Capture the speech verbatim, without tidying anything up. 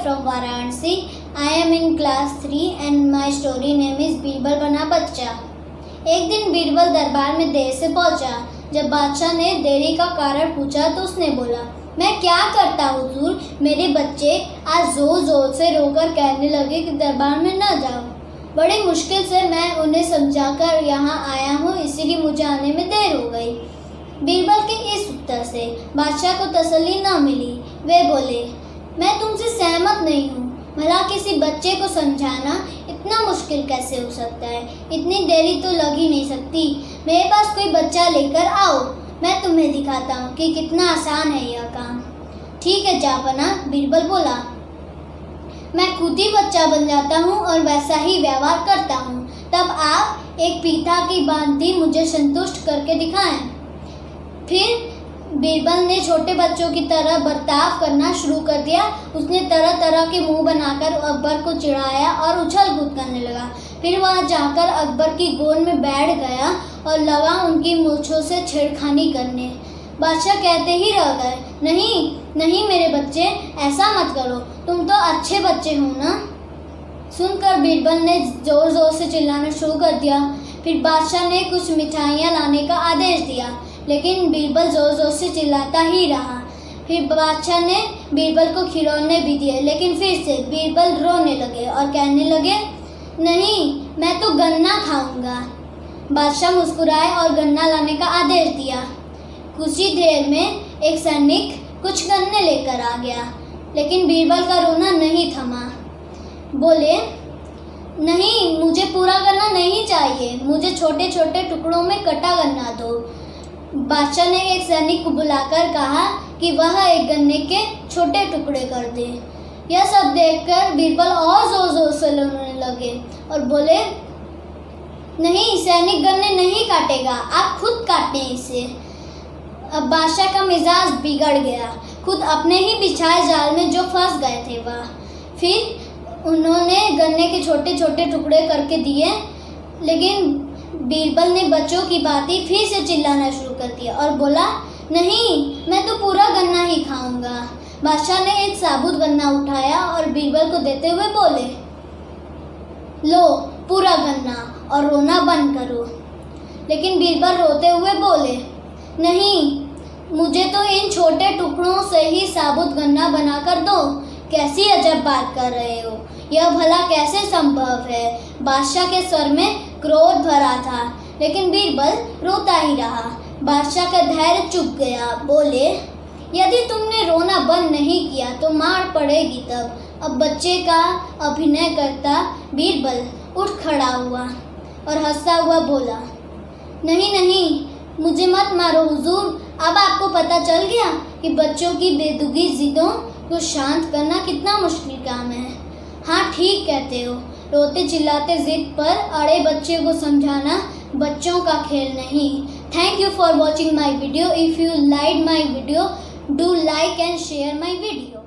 from Varanasi. I am in class three and my story name is Birbal बना बच्चा। एक दिन बीरबल दरबार में देर से पहुंचा। जब बादशाह ने देरी का कारण पूछा तो उसने बोला, मैं क्या करता हुजूर, मेरे बच्चे आज जोर जोर से रोकर कहने लगे कि दरबार में न जाओ। बड़ी मुश्किल से मैं उन्हें समझाकर यहाँ आया हूँ, इसीलिए मुझे आने में देर हो गई। बीरबल के इस उत्तर से बादशाह को तसल्ली न मिली। वे बोले, मैं तुमसे सहमत नहीं हूँ। भला किसी बच्चे को समझाना इतना मुश्किल कैसे हो सकता है? इतनी देरी तो लग ही नहीं सकती। मेरे पास कोई बच्चा लेकर आओ, मैं तुम्हें दिखाता हूँ कि कितना आसान है यह काम। ठीक है जापना, बीरबल बोला, मैं खुद ही बच्चा बन जाता हूँ और वैसा ही व्यवहार करता हूँ। तब आप एक पीता की भांति मुझे संतुष्ट करके दिखाएं। फिर बीरबल ने छोटे बच्चों की तरह बर्ताव करना शुरू कर दिया। उसने तरह तरह के मुंह बनाकर अकबर को चिढ़ाया और उछल कूद करने लगा। फिर वह जाकर अकबर की गोद में बैठ गया और लगा उनकी मूंछों से छेड़खानी करने। बादशाह कहते ही रह गए, नहीं नहीं मेरे बच्चे, ऐसा मत करो, तुम तो अच्छे बच्चे हो ना। सुनकर बीरबल ने जोर जोर से चिल्लाना शुरू कर दिया। फिर बादशाह ने कुछ मिठाइयाँ लाने का आदेश दिया, लेकिन बीरबल जोर जोर से चिल्लाता ही रहा। फिर बादशाह ने बीरबल को खिलौने भी दिए, लेकिन फिर से बीरबल रोने लगे और कहने लगे, नहीं मैं तो गन्ना खाऊंगा। बादशाह मुस्कुराए और गन्ना लाने का आदेश दिया। कुछ ही देर में एक सैनिक कुछ गन्ने लेकर आ गया, लेकिन बीरबल का रोना नहीं थमा। बोले, नहीं मुझे पूरा गन्ना नहीं चाहिए, मुझे छोटे छोटे टुकड़ों में कटा गन्ना दो। बादशाह ने एक सैनिक को बुलाकर कहा कि वह एक गन्ने के छोटे टुकड़े कर दे। यह सब देखकर बीरबल और जोर जोर से रोने लगे और बोले, नहीं सैनिक गन्ने नहीं काटेगा, आप खुद काटें इसे। अब बादशाह का मिजाज बिगड़ गया। खुद अपने ही बिछाए जाल में जो फंस गए थे वह। फिर उन्होंने गन्ने के छोटे छोटे टुकड़े करके दिए, लेकिन बीरबल ने बच्चों की भांति फिर से चिल्लाना शुरू कर दिया और बोला, नहीं मैं तो पूरा गन्ना ही खाऊंगा। बादशाह ने एक साबुत गन्ना उठाया और बीरबल को देते हुए बोले, लो पूरा गन्ना और रोना बंद करो। लेकिन बीरबल रोते हुए बोले, नहीं मुझे तो इन छोटे टुकड़ों से ही साबुत गन्ना बनाकर दो। कैसी अजब बात कर रहे हो, यह भला कैसे संभव है? बादशाह के स्वर में क्रोध भरा था, लेकिन बीरबल रोता ही रहा। बादशाह का धैर्य चुक गया। बोले, यदि तुमने रोना बंद नहीं किया तो मार पड़ेगी तब। अब बच्चे का अभिनय करता बीरबल उठ खड़ा हुआ और हंसता हुआ बोला, नहीं नहीं मुझे मत मारो हुजूर। अब आपको पता चल गया कि बच्चों की बेदुगी जिदों को शांत करना कितना मुश्किल काम है। हाँ ठीक कहते हो, रोते चिल्लाते जिद पर अड़े बच्चे को समझाना बच्चों का खेल नहीं। Thank you for watching my video. If you like my video, do like and share my video.